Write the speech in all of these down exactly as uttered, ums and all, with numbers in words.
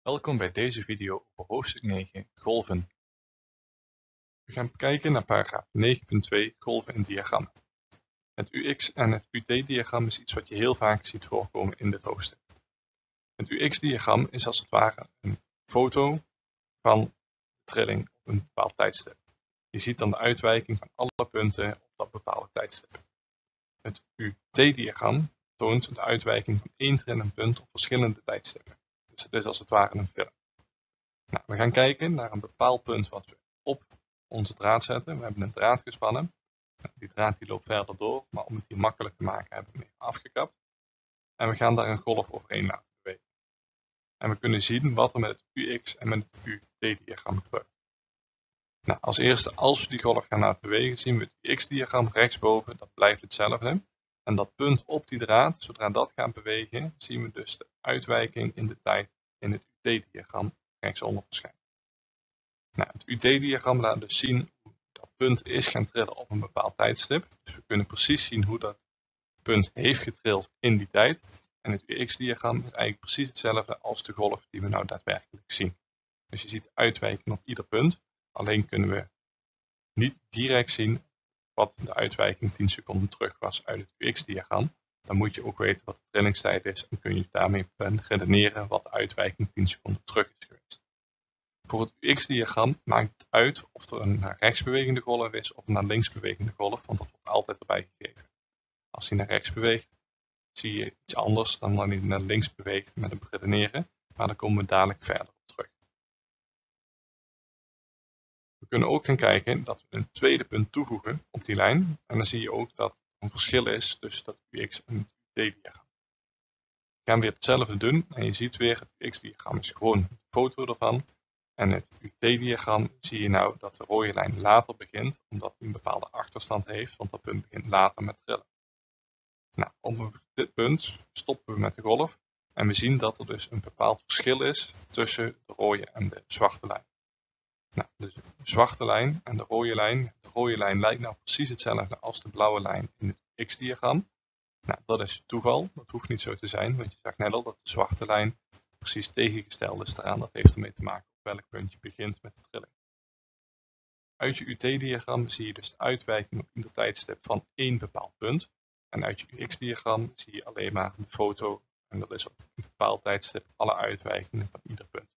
Welkom bij deze video over hoofdstuk negen, golven. We gaan kijken naar paragraaf negen punt twee, golven in diagrammen. Het U X en het U T-diagram is iets wat je heel vaak ziet voorkomen in dit hoofdstuk. Het U X-diagram is als het ware een foto van de trilling op een bepaald tijdstip. Je ziet dan de uitwijking van alle punten op dat bepaalde tijdstip. Het U T-diagram toont de uitwijking van één trillend punt op verschillende tijdstippen. Dus het is als het ware een film. Nou, we gaan kijken naar een bepaald punt wat we op onze draad zetten. We hebben een draad gespannen. Nou, die draad die loopt verder door, maar om het hier makkelijk te maken hebben we hem even afgekapt. En we gaan daar een golf overheen laten bewegen. En we kunnen zien wat er met het U X en met het U T-diagram gebeurt. Nou, als eerste, als we die golf gaan laten bewegen, zien we het U X-diagram rechtsboven, dat blijft hetzelfde. En dat punt op die draad, zodra dat gaat bewegen, zien we dus de uitwijking in de tijd in het U T-diagram rechtsonder verschijnen. Nou, het U T-diagram laat dus zien hoe dat punt is gaan trillen op een bepaald tijdstip. Dus we kunnen precies zien hoe dat punt heeft getrild in die tijd. En het U X-diagram is eigenlijk precies hetzelfde als de golf die we nou daadwerkelijk zien. Dus je ziet de uitwijking op ieder punt. Alleen kunnen we niet direct zien wat de uitwijking tien seconden terug was uit het U X-diagram. Dan moet je ook weten wat de trillingstijd is en kun je daarmee redeneren wat de uitwijking tien seconden terug is geweest. Voor het U X-diagram maakt het uit of er een naar rechts bewegende golf is of een naar links bewegende golf, want dat wordt altijd erbij gegeven. Als hij naar rechts beweegt, zie je iets anders dan wanneer hij naar links beweegt met het redeneren, maar daar komen we dadelijk verder op terug. We kunnen ook gaan kijken dat we een tweede punt toevoegen op die lijn en dan zie je ook dat er een verschil is tussen dat U X en het U T-diagram. We gaan weer hetzelfde doen en je ziet weer het U X-diagram is gewoon een foto ervan. En het U T-diagram zie je nou dat de rode lijn later begint, omdat hij een bepaalde achterstand heeft, want dat punt begint later met trillen. Nou, op dit punt stoppen we met de golf en we zien dat er dus een bepaald verschil is tussen de rode en de zwarte lijn. Nou, dus de zwarte lijn en de rode lijn. De rode lijn lijkt nou precies hetzelfde als de blauwe lijn in het X-diagram. Nou, dat is toeval, dat hoeft niet zo te zijn, want je zag net al dat de zwarte lijn precies tegengesteld is daaraan. Dat heeft ermee te maken op welk punt je begint met de trilling. Uit je U T-diagram zie je dus de uitwijking op ieder tijdstip van één bepaald punt. En uit je U X-diagram zie je alleen maar de foto en dat is op een bepaald tijdstip alle uitwijkingen van ieder punt.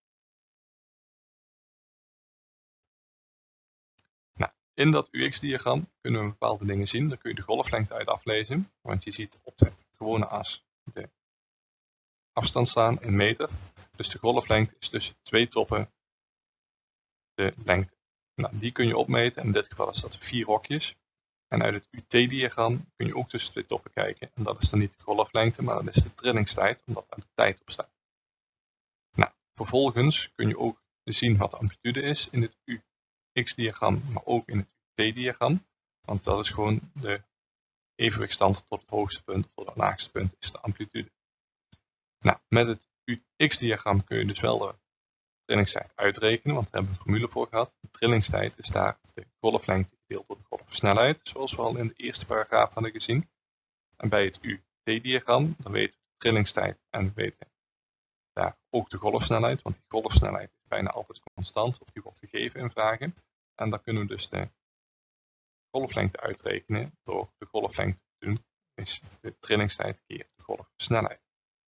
Nou, in dat U X-diagram kunnen we bepaalde dingen zien. Daar kun je de golflengte uit aflezen, want je ziet op de gewone as de afstand staan in meter. Dus de golflengte is tussen twee toppen de lengte. Nou, die kun je opmeten. In dit geval is dat vier hokjes. En uit het U T-diagram kun je ook tussen twee toppen kijken. En dat is dan niet de golflengte, maar dat is de trillingstijd, omdat daar de tijd op staat. Nou, vervolgens kun je ook zien wat de amplitude is in het U X-diagram, maar ook in het U T-diagram. Want dat is gewoon de evenwichtstand tot het hoogste punt of tot het laagste punt is de amplitude. Nou, met het U X-diagram kun je dus wel de trillingstijd uitrekenen, want daar hebben we een formule voor gehad. De trillingstijd is daar de golflengte gedeeld door de golfsnelheid, zoals we al in de eerste paragraaf hadden gezien. En bij het U T-diagram, dan weten we de trillingstijd en we weten daar ook de golfsnelheid, want die golfsnelheid is bijna altijd constant, of die wordt gegeven in vragen. En dan kunnen we dus de golflengte uitrekenen door de golflengte te doen, is de trillingstijd keer de golfsnelheid.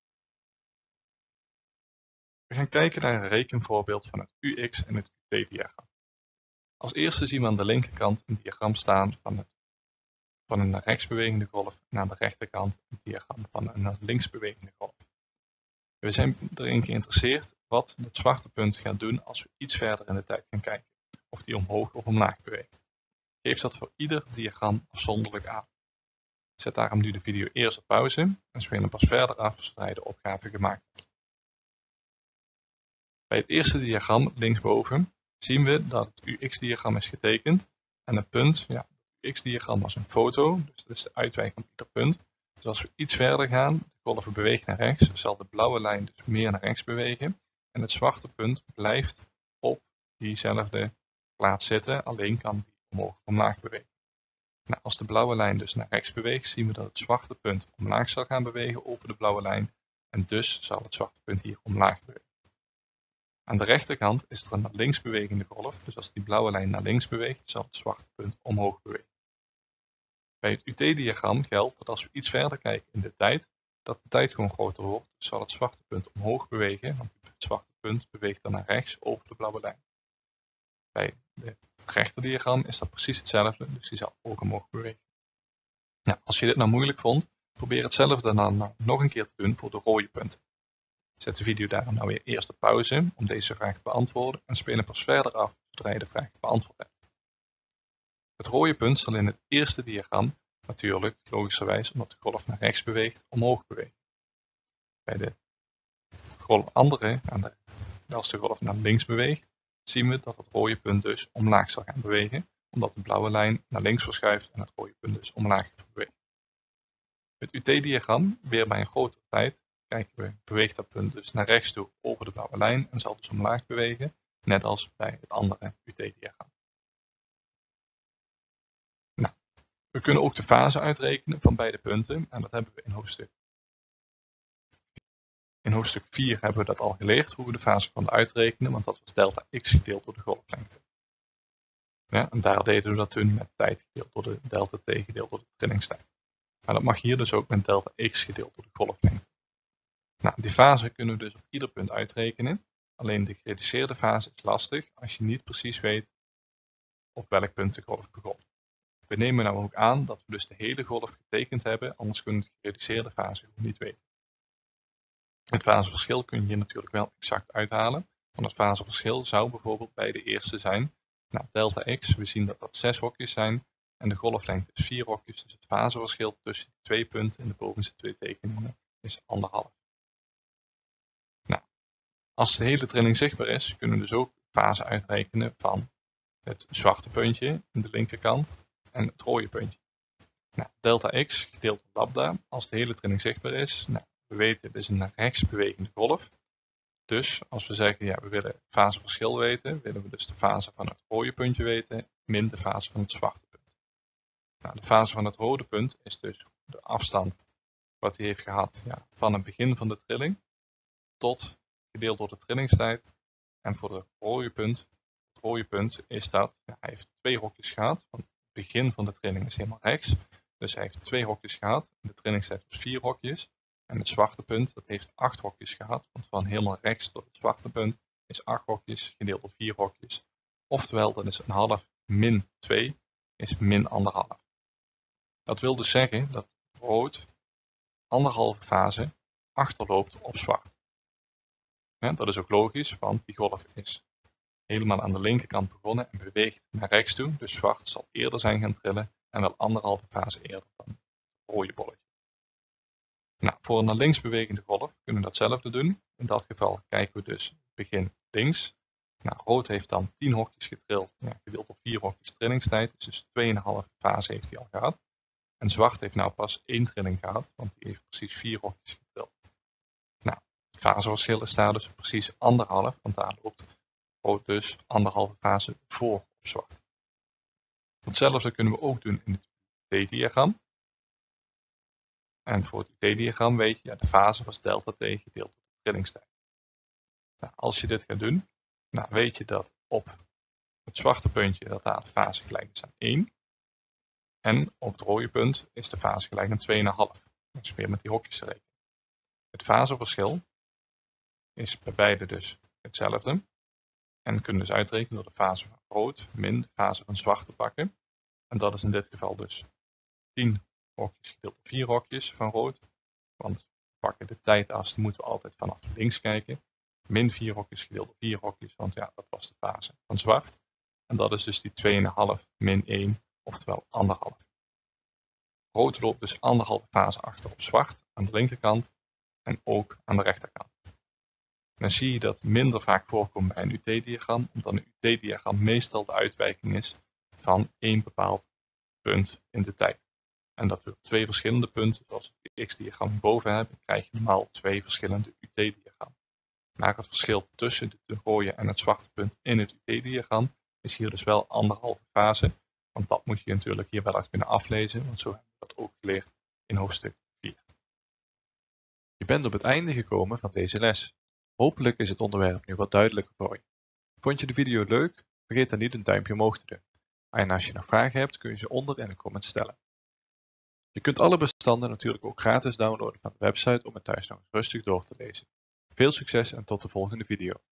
We gaan kijken naar een rekenvoorbeeld van het U X en het U T-diagram. Als eerste zien we aan de linkerkant een diagram staan van, het, van een naar rechts bewegende golf en aan de rechterkant een diagram van een naar links bewegende golf. We zijn erin geïnteresseerd wat het zwarte punt gaat doen als we iets verder in de tijd gaan kijken, of die omhoog of omlaag beweegt. Geef dat voor ieder diagram afzonderlijk aan. Zet daarom nu de video eerst op pauze en speel hem pas verder af zodra je de opgave gemaakt hebt. Bij het eerste diagram linksboven zien we dat het U X-diagram is getekend en het punt, ja, het U X-diagram was een foto, dus dat is de uitwijking op ieder punt. Dus als we iets verder gaan, de golven bewegen naar rechts, zal de blauwe lijn dus meer naar rechts bewegen en het zwarte punt blijft op diezelfde plaats zitten, alleen kan die omhoog of omlaag bewegen. Nou, als de blauwe lijn dus naar rechts beweegt, zien we dat het zwarte punt omlaag zal gaan bewegen over de blauwe lijn en dus zal het zwarte punt hier omlaag bewegen. Aan de rechterkant is er een naar links bewegende golf, dus als die blauwe lijn naar links beweegt, zal het zwarte punt omhoog bewegen. Bij het U T-diagram geldt dat als we iets verder kijken in de tijd, dat de tijd gewoon groter wordt, dus zal het zwarte punt omhoog bewegen, want het zwarte punt beweegt dan naar rechts over de blauwe lijn. Bij het rechterdiagram is dat precies hetzelfde, dus die zal ook omhoog bewegen. Nou, als je dit nou moeilijk vond, probeer hetzelfde dan nog een keer te doen voor de rode punten. Zet de video daarom nou weer eerst op pauze om deze vraag te beantwoorden en speel hem pas verder af zodra je de vraag beantwoord hebt. Het rode punt zal in het eerste diagram natuurlijk, logischerwijs omdat de golf naar rechts beweegt, omhoog bewegen. Bij de golf andere, als de golf naar links beweegt, zien we dat het rode punt dus omlaag zal gaan bewegen, omdat de blauwe lijn naar links verschuift en het rode punt dus omlaag beweegt. Het U T-diagram, weer bij een grotere tijd, kijken we, beweegt dat punt dus naar rechts toe over de blauwe lijn en zal dus omlaag bewegen, net als bij het andere U T-diagram. Nou, we kunnen ook de fase uitrekenen van beide punten en dat hebben we in hoofdstuk. In hoofdstuk vier hebben we dat al geleerd, hoe we de fase konden uitrekenen, want dat was delta x gedeeld door de golflengte. Ja, en daar deden we dat toen met tijd gedeeld door de delta t gedeeld door de trillingstijd. Maar dat mag hier dus ook met delta x gedeeld door de golflengte. Nou, die fase kunnen we dus op ieder punt uitrekenen. Alleen de gereduceerde fase is lastig als je niet precies weet op welk punt de golf begon. We nemen nou ook aan dat we dus de hele golf getekend hebben, anders kunnen we de gereduceerde fase gewoon niet weten. Het faseverschil kun je hier natuurlijk wel exact uithalen, want het faseverschil zou bijvoorbeeld bij de eerste zijn, nou, delta x, we zien dat dat zes hokjes zijn en de golflengte is vier hokjes, dus het faseverschil tussen de twee punten in de bovenste twee tekeningen is anderhalf. Nou, als de hele trilling zichtbaar is, kunnen we dus ook de fase uitrekenen van het zwarte puntje aan de linkerkant en het rode puntje. Nou, delta x gedeeld door lambda, als de hele trilling zichtbaar is, nou, we weten het is een naar rechts bewegende golf. Dus als we zeggen ja, we willen het faseverschil weten, willen we dus de fase van het rode puntje weten min de fase van het zwarte punt. Nou, de fase van het rode punt is dus de afstand wat hij heeft gehad ja, van het begin van de trilling tot gedeeld door de trillingstijd. En voor het rode punt, het rode punt is dat ja, hij heeft twee hokjes gehad, want het begin van de trilling is helemaal rechts. Dus hij heeft twee hokjes gehad, de trillingstijd was vier hokjes. En het zwarte punt, dat heeft acht hokjes gehad, want van helemaal rechts tot het zwarte punt is acht hokjes gedeeld door vier hokjes. Oftewel, dat is een half min twee is min anderhalf. Dat wil dus zeggen dat rood anderhalve fase achterloopt op zwart. Ja, dat is ook logisch, want die golf is helemaal aan de linkerkant begonnen en beweegt naar rechts toe. Dus zwart zal eerder zijn gaan trillen en wel anderhalve fase eerder dan het rode bolletje. Nou, voor een naar links bewegende golf kunnen we datzelfde doen. In dat geval kijken we dus begin links. Nou, rood heeft dan tien hokjes getrild, ja, gedeeld door vier hokjes trillingstijd. Dus twee komma vijf fase heeft hij al gehad. En zwart heeft nou pas één trilling gehad, want die heeft precies vier hokjes getrild. Nou, het faseverschil is daar dus precies anderhalf, want daar loopt rood dus anderhalve fase voor op zwart. Hetzelfde kunnen we ook doen in het U T-diagram. En voor het U T-diagram weet je, ja, de fase was delta t gedeeld door de trillingstijd. Nou, als je dit gaat doen, nou, weet je dat op het zwarte puntje dat daar de fase gelijk is aan één. En op het rode punt is de fase gelijk aan twee komma vijf. Dus weer met die hokjes te rekenen. Het faseverschil is bij beide dus hetzelfde. En we kunnen dus uitrekenen door de fase van rood min de fase van zwart te pakken. En dat is in dit geval dus tien hokjes gedeeld door vier hokjes van rood. Want we pakken de tijdas, die moeten we altijd vanaf links kijken. Min vier hokjes gedeeld door vier hokjes, want ja, dat was de fase van zwart. En dat is dus die twee komma vijf min één, oftewel anderhalf. Rood loopt dus anderhalve fase achter op zwart aan de linkerkant en ook aan de rechterkant. En dan zie je dat minder vaak voorkomt bij een U T-diagram, omdat een U T-diagram meestal de uitwijking is van één bepaald punt in de tijd. En dat we op twee verschillende punten, zoals het x-diagram hierboven hebben, krijg je normaal twee verschillende U T-diagrammen. Maar het verschil tussen de rode en het zwarte punt in het U T-diagram is hier dus wel anderhalve fase. Want dat moet je natuurlijk hier wel uit kunnen aflezen, want zo hebben we dat ook geleerd in hoofdstuk vier. Je bent op het einde gekomen van deze les. Hopelijk is het onderwerp nu wat duidelijker voor je. Vond je de video leuk? Vergeet dan niet een duimpje omhoog te doen. En als je nog vragen hebt, kun je ze onder in de comments stellen. Je kunt alle bestanden natuurlijk ook gratis downloaden van de website om het thuis nog eens rustig door te lezen. Veel succes en tot de volgende video.